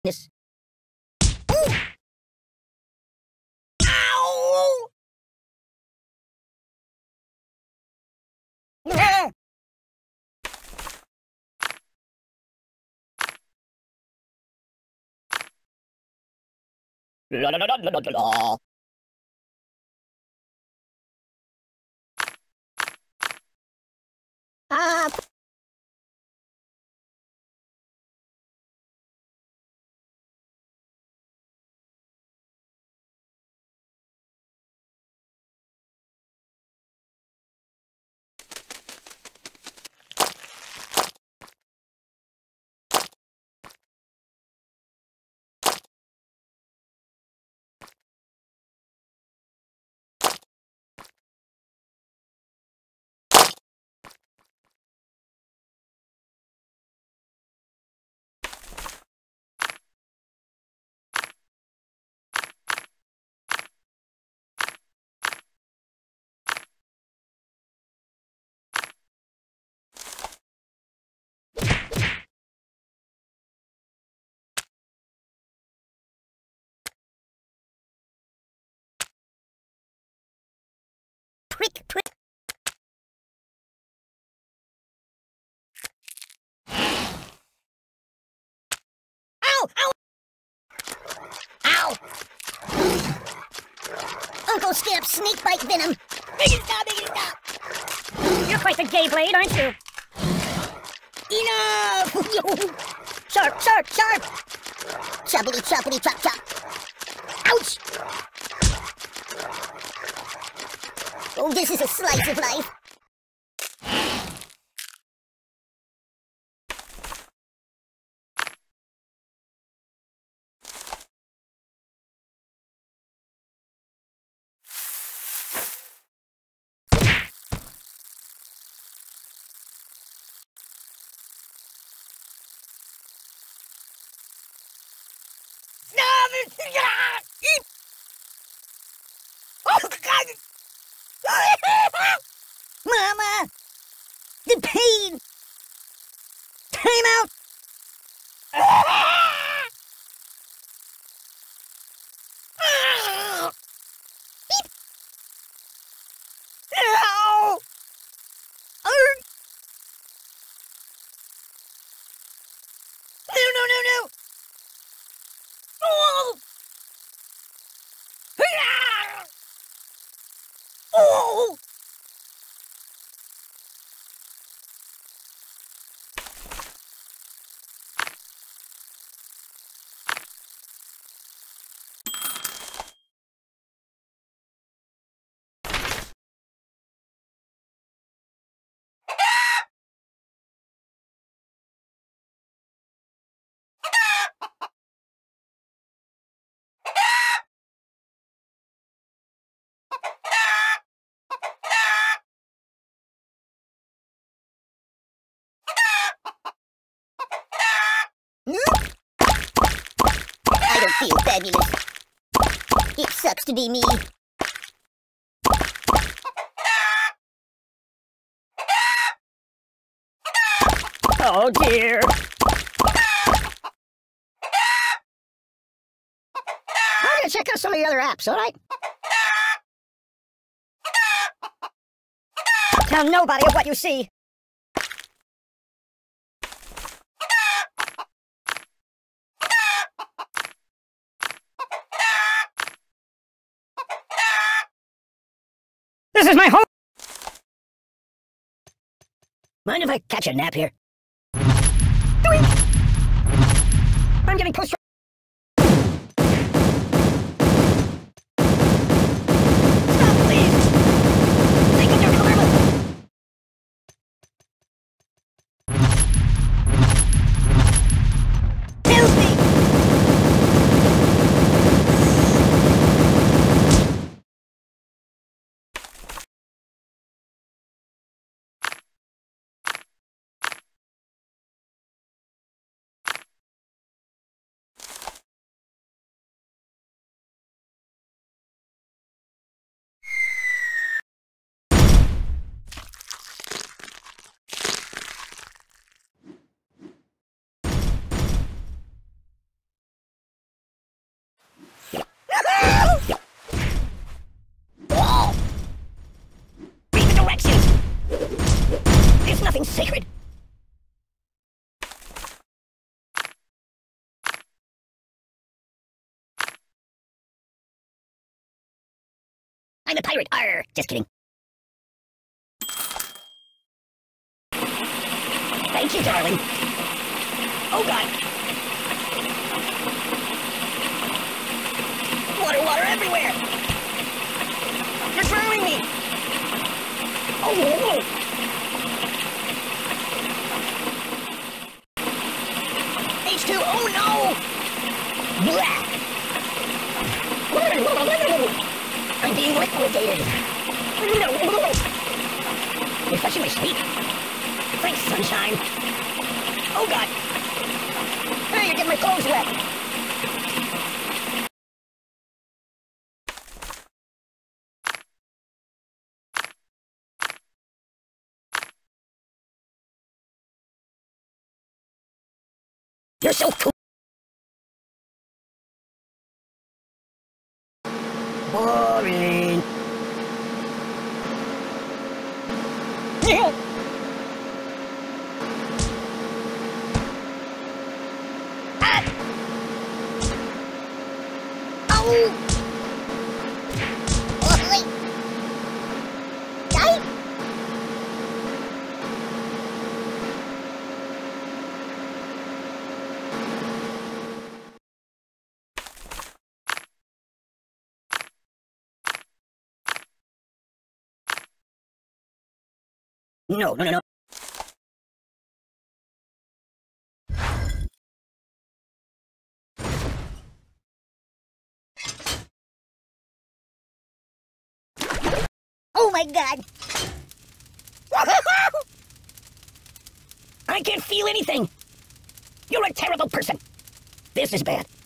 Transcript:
This. Ooh! Ow! Ah! La la la la la la la. Ah! Prick, prick. Ow! Ow! Ow! Uncle Skip's snake bite venom. Make it stop! Make it stop! You're quite the gay blade, aren't you? Enough! Sharp, sharp, sharp! Choppity, choppity, chop, chop! Ouch! Oh, this is a slice of life. Oh, God! Mama! The pain! Time out! Beep! Ow! No, no, no, no! Oh! Oh! I don't feel fabulous. It sucks to be me. Oh dear. I'm gonna check out some of the other apps, alright? Tell nobody of what you see. This is my home! Mind if I catch a nap here? Doink! I'm getting close. Stop, please! Think of your karma! Kills me! sacred. I'm a pirate. Arr! Just kidding. Thank you, darling. Oh, God. Water, water everywhere. You're drowning me. Oh, whoa. H2, oh, no. Blah. I'm being liquidated. Refreshing my sleep. Thanks, sunshine. Oh, God. Hey, you're getting my clothes wet. You're so cool. Boring. Ah! Oh! No, no, no, no. Oh my God! I can't feel anything! You're a terrible person! This is bad.